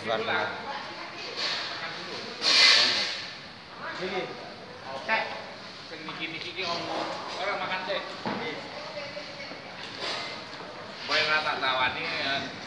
luar banget. Iki. Oke. Sing niki-niki ki ngomong ora makan sih. Boleh rata tawani